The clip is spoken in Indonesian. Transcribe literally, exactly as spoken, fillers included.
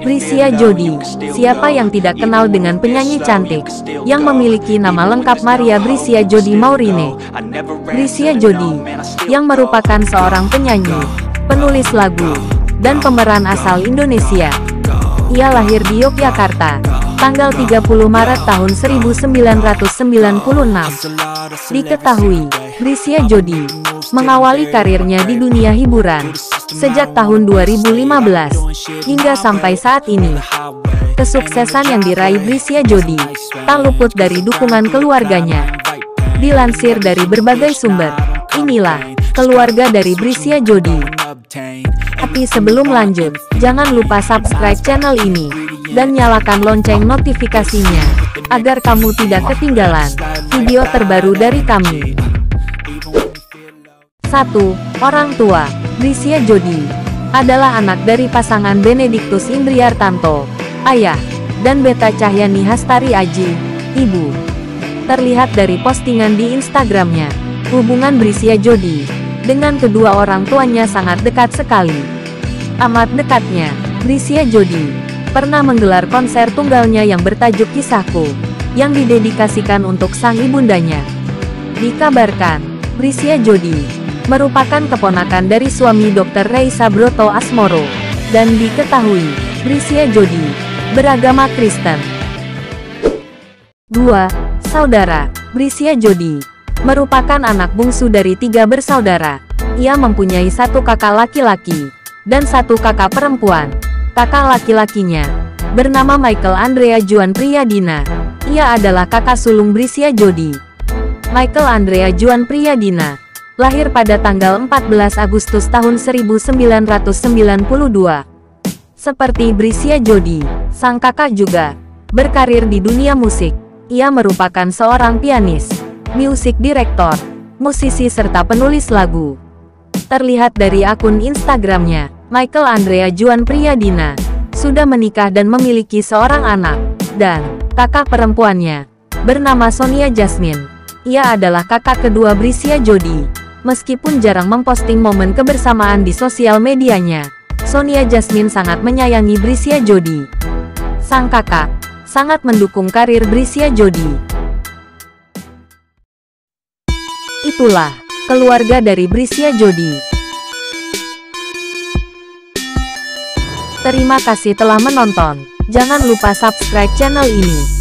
Brisia Jody, siapa yang tidak kenal dengan penyanyi cantik yang memiliki nama lengkap Maria Brisia Jody Maureen. Brisia Jody, yang merupakan seorang penyanyi, penulis lagu, dan pemeran asal Indonesia. Ia lahir di Yogyakarta, tanggal tiga puluh Maret tahun seribu sembilan ratus sembilan puluh enam. Diketahui, Brisia Jody mengawali karirnya di dunia hiburan sejak tahun dua ribu lima belas hingga sampai saat ini. Kesuksesan yang diraih Brisia Jody tak luput dari dukungan keluarganya. Dilansir dari berbagai sumber, inilah keluarga dari Brisia Jody. Tapi sebelum lanjut, jangan lupa subscribe channel ini dan nyalakan lonceng notifikasinya agar kamu tidak ketinggalan video terbaru dari kami. satu. Orang tua. Brisia Jody adalah anak dari pasangan Benediktus Indriartanto, ayah, dan Beta Cahyani Hastari Aji, ibu. Terlihat dari postingan di Instagramnya, hubungan Brisia Jody dengan kedua orang tuanya sangat dekat sekali. Amat dekatnya, Brisia Jody pernah menggelar konser tunggalnya yang bertajuk Kisahku, yang didedikasikan untuk sang ibundanya. Dikabarkan, Brisia Jody merupakan keponakan dari suami dokter Reisa Broto Asmoro, dan diketahui, Brisia Jody beragama Kristen. dua. Saudara. Brisia Jody merupakan anak bungsu dari tiga bersaudara. Ia mempunyai satu kakak laki-laki dan satu kakak perempuan. Kakak laki-lakinya bernama Michael Andrea Juan Priyadina. Ia adalah kakak sulung Brisia Jody. Michael Andrea Juan Priyadina lahir pada tanggal empat belas Agustus tahun seribu sembilan ratus sembilan puluh dua. Seperti Brisia Jody, sang kakak juga berkarir di dunia musik. Ia merupakan seorang pianis, music director, musisi serta penulis lagu. Terlihat dari akun Instagramnya, Michael Andrea Juan Priyadina sudah menikah dan memiliki seorang anak, dan kakak perempuannya bernama Sonia Jasmine. Ia adalah kakak kedua Brisia Jody. Meskipun jarang memposting momen kebersamaan di sosial medianya, Sonia Jasmine sangat menyayangi Brisia Jody. Sang kakak sangat mendukung karir Brisia Jody. Itulah keluarga dari Brisia Jody. Terima kasih telah menonton. Jangan lupa subscribe channel ini.